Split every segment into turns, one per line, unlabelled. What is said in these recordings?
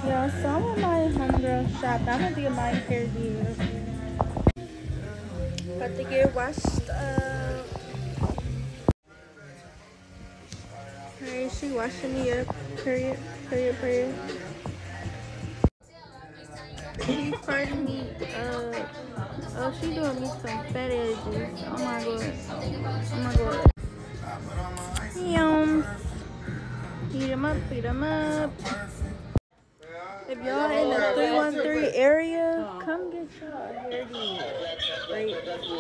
Yeah, so I'm at my homegirl shop. I'm gonna get my hair did. About to get washed up. Alright, she washing me up. Period. Period. Period. She farted me up. Oh, she doing me some fat edges. Oh my god. Oh my god. Yum. Eat them up. Eat them up. If y'all in the 313 area, come get y'all hair did. Right.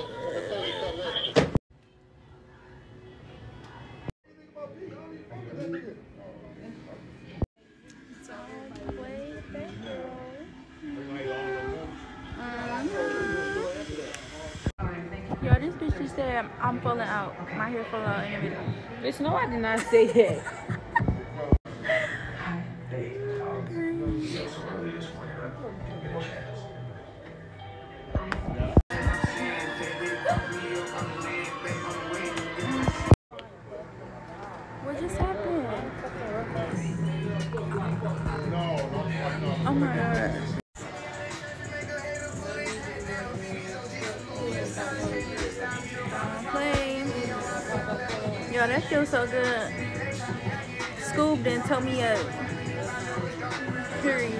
Yo, this bitch just said I'm falling out. My hair falling out in the middle.
Bitch, no, I did not say that.
What just happened? Oh my god. Yo, that feels so good. Scoob then told me a period.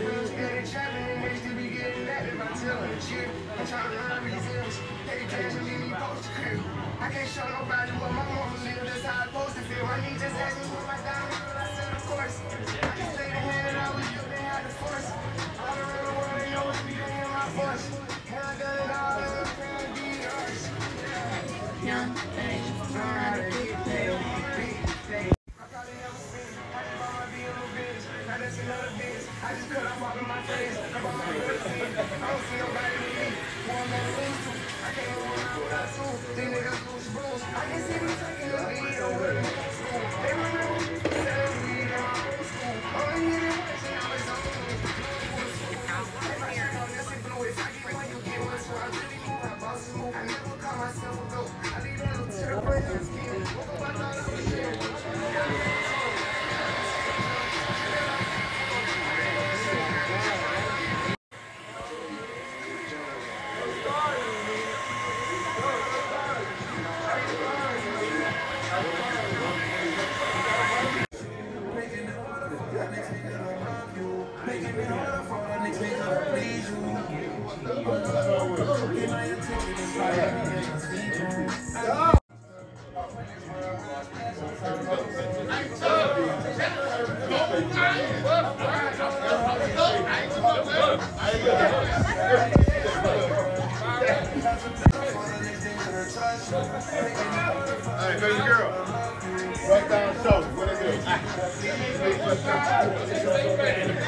I can't show nobody what my mama live. That's how I'm supposed to feel. My knee just asked me what my diamond feel. I said, of course. I just played the hand that I was you, they had the force. All around the world, they know it's me, they hear my voice. And I done it all, and I'm trying to be yours.
Yeah.
I just cut off all of my face. I bought my little feet. I don't see nobody with me. One man lose to. I can't run out without two. These niggas lose blues. I can see me taking the lead over the middle school. They remember me selling weed in my old school. All I needed was and now it's on me. Everybody know this is blue. It's like when you get one, so I really move. I boss move. I never call myself a goat. I leave that little to the brain and skin. Woke up, I thought I was dead.
Alright, baby girl. Right down the shoulder. What it do?